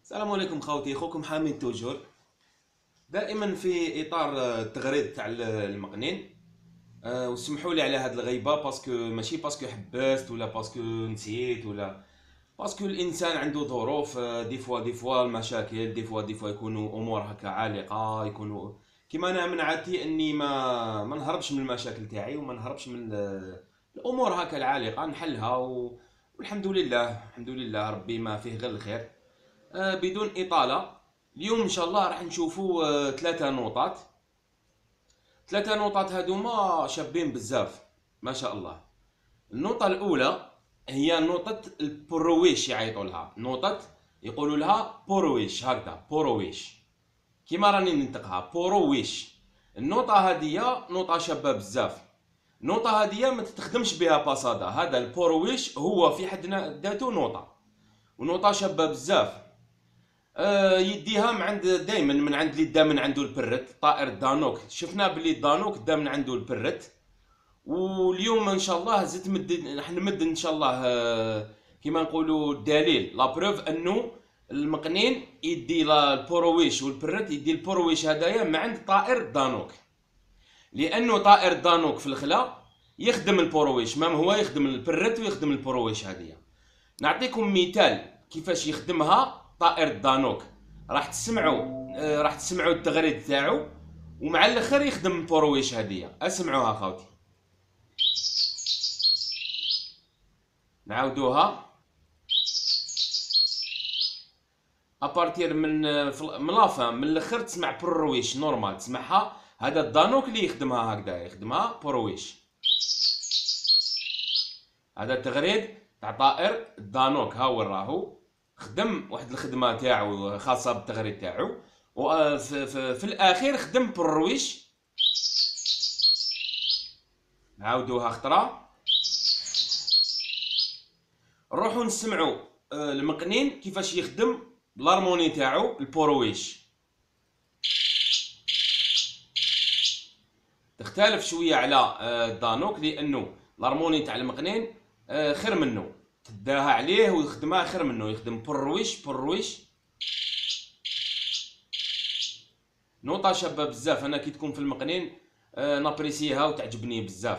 السلام عليكم خوتي، خوكم حامد توجور. دائما في اطار التغريد تاع المقنين. وسمحوا لي على هاد الغيبه، باسكو ماشي باسكو حبست ولا باسكو نسيت ولا باسكو الانسان عنده ظروف. دي فوا المشاكل، دي فوا يكونوا امور هكا عالقه، يكونوا كيما انا من عادتي اني ما نهربش من المشاكل تاعي وما نهربش من الامور هكا العالقه، نحلها والحمد لله الحمد لله ربي ما فيه غير الخير. بدون إطالة، اليوم إن شاء الله راح نشوفوا ثلاثة نقطات. ثلاثة نقطات هادوما شابين بزاف ما شاء الله. النقطة الأولى هي نقطة البرويش، يعيطوا لها نقطة، يقولوا لها برويش، هكذا برويش كيما راني ننطقها برويش. النقطة هادية نقطة شابة بزاف. النقطة هادية ما تتخدمش بها باسادا، هذا البرويش هو في حد ذاته نقطة، ونقطة شابة بزاف. يديها من عند دائما من عند اللي دا من عنده البرت، طائر دانوك. شفنا بلي دانوك دا من عنده البرت، واليوم ان شاء الله زدت راح نمد ان شاء الله. كيما نقولوا الدليل لا بروف انه المقنين يدي البرويش والبرت، يدي البرويش هدايا من عند طائر دانوك، لانه طائر دانوك في الخلا يخدم البرويش، مام هو يخدم البرت ويخدم البرويش هذه. نعطيكم مثال كيفاش يخدمها طائر دانوك، راح تسمعوا التغريد تاعو، ومع الاخر يخدم البرويش هذه. اسمعوها خاوتي، نعاودوها ابارتير من لافان، من الاخر تسمع برويش نورمال تسمعها. هذا الدانوك اللي يخدمها هكذا، يخدمها برويش. هذا التغريد تاع طائر الدانوك، ها وين راهو خدم واحد الخدمه تاعو خاصه بالتغريد تاعو، وفي الاخير خدم برويش. نعاودوها خطره، نروحو نسمعوا المقنين كيفاش يخدم الهارموني تاعو البرويش. تختلف شويه على الدانوك، لانه الهارموني تاع المقنين خير منه، تداها عليه ويخدمها خير منه، يخدم برويش برويش. نوطة شابة بزاف، انا كي تكون في المقنين نابريسيها وتعجبني بزاف.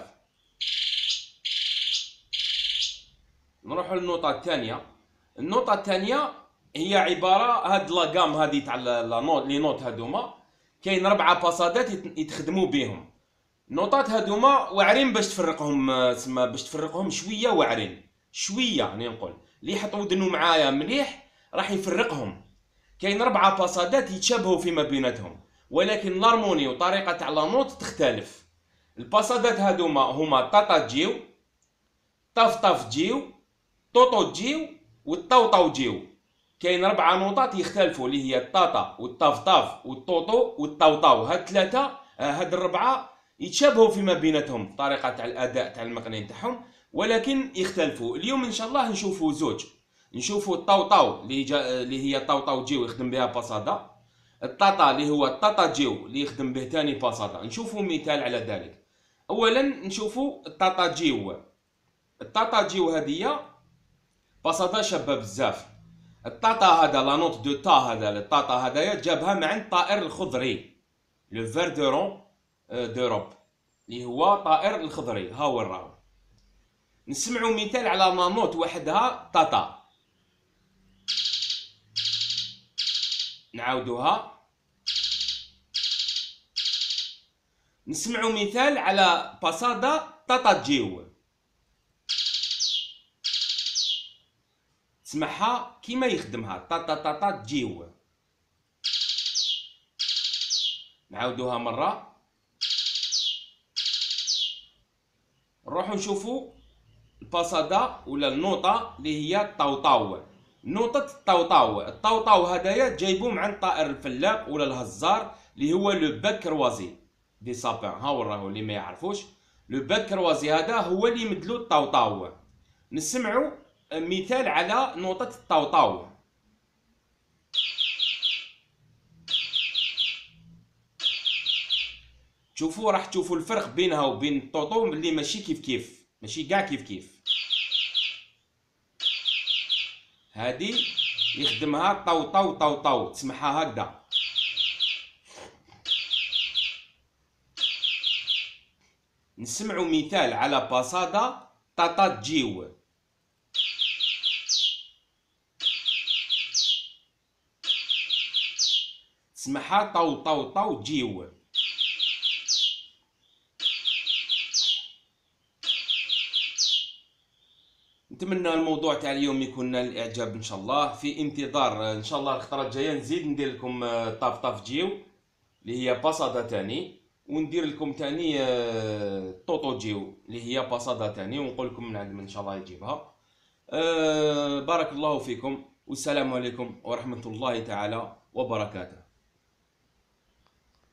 نروحوا للنوطة الثانية. النوطة الثانية هي عبارة، هاد لاغام هادي تاع لي نوت هادوما كاين 4 باسادات يتخدموا بهم. النوطات هادوما واعرين باش تفرقهم، تسمى باش تفرقهم شويه واعرين شويه، راني نقول اللي يحط ودنو معايا مليح راح يفرقهم. كاين 4 باسادات يتشابهوا فيما بيناتهم، ولكن الهارموني وطريقه تاع لا نوت تختلف. الباسادات هادوما هما طاطا جيو، طاف طاف جيو، طوطو جيو، والطوطو جيو. كاين 4 نوطات يختلفوا، اللي هي الطاطا والطاف والطوطو والطوطو. هاد 3 هاد 4 يتشابهوا فيما بيناتهم طريقه تاع الاداء تاع المقنين تاعهم، ولكن يختلفوا. اليوم ان شاء الله نشوفوا زوج، نشوفوا الطوطو اللي هي طوطو جيو يخدم بها باسادا، الطاطا اللي هو الطاطا جيو اللي يخدم به تاني باسادا. نشوفوا مثال على ذلك. اولا نشوفوا الطاطا جيو. الطاطا جيو هذه باسادا شابه بزاف. الطاطا هذا لا نوت دو تا، هذا الطاطا هذايا جابها مع الطائر الخضري، لو فيردورون دوروب، اللي هو طائر الخضري. ها وين راهو. نسمعوا مثال على لا نوت وحدها طاطا. نعاودوها، نسمعوا مثال على باسادا طاطا جيو. تسمعها كيما يخدمها طاطا طاطا جيو. نعاودوها مره، نروحو نشوفوا الباسادا ولا النوطه اللي هي الطوطاو. نوطه الطوطاو، الطوطاو هدايا جايبو مع الطائر الفلاق ولا الهزار اللي هو لو باك كروازي دي سابان. ها وراهو اللي ما يعرفوش، لو باك كروازي هذا هو اللي يمدلو الطوطاو. نسمعوا مثال على نوطه الطوطاو. شوفوا راح تشوفوا الفرق بينها وبين الطوطو، اللي ماشي كيف كيف، ماشي كاع كيف كيف. هذه يخدمها طو طو طو طو، تسمعها هكذا. نسمعوا مثال على باسادا طاطا تجيو. تسمعها طو طو طو تجيو. نتمنى الموضوع تاع اليوم يكون نال الاعجاب ان شاء الله. في انتظار ان شاء الله الخطره الجايه نزيد ندير لكم طاف طاف جيو اللي هي باسادا تاني، وندير لكم تاني طوطو جيو اللي هي باسادا تاني، ونقول لكم من عند من ان شاء الله يجيبها. بارك الله فيكم، والسلام عليكم ورحمه الله تعالى وبركاته.